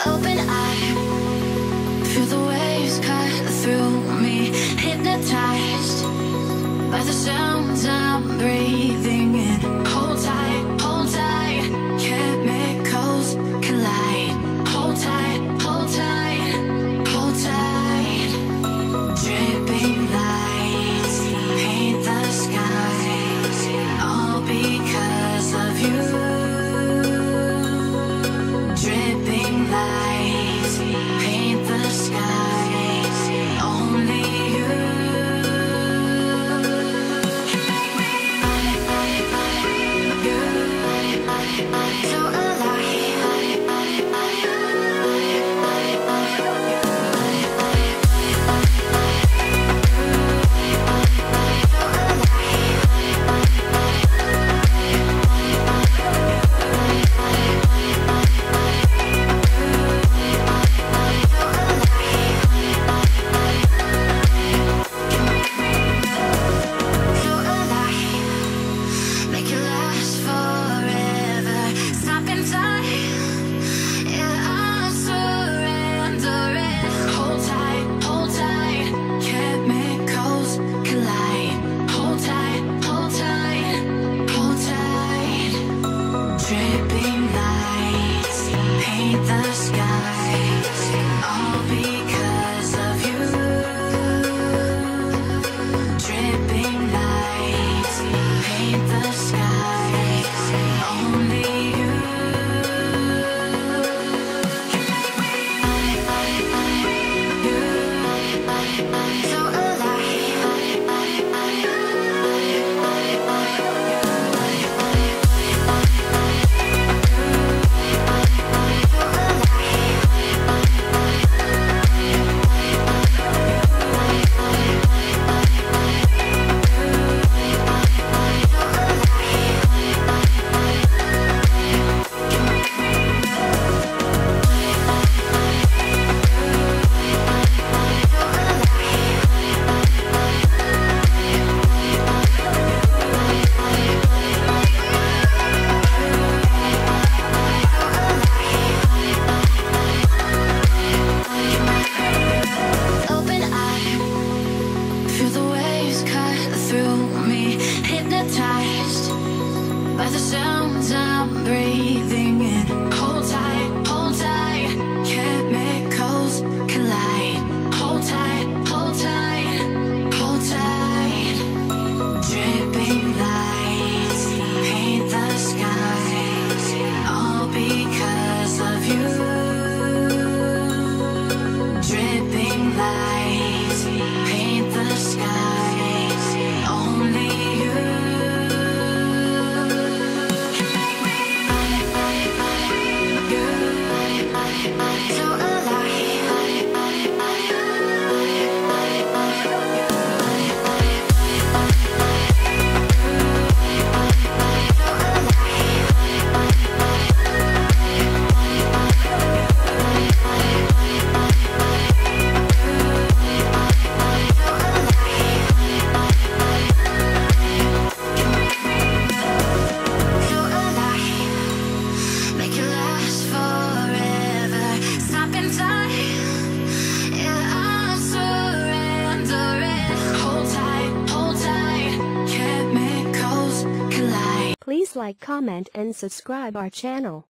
Open eye, feel the waves cut through me, hypnotized by the sounds I'm breathing in. Hold tight, chemicals collide. Hold tight, hold tight, hold tight. Dripping lights paint the skies, all because of you. Dripping lights paint the skies, only you. So dripping lights paint the skies, all because of you. Dripping lights paint the skies, only you. So hypnotized by the sounds I'm breathing in. Hold tight, chemicals collide. Hold tight, hold tight, hold tight. Dripping lights paint the skies, all because of you. Dripping lights paint the skies, only you. So Please like, comment and subscribe our channel.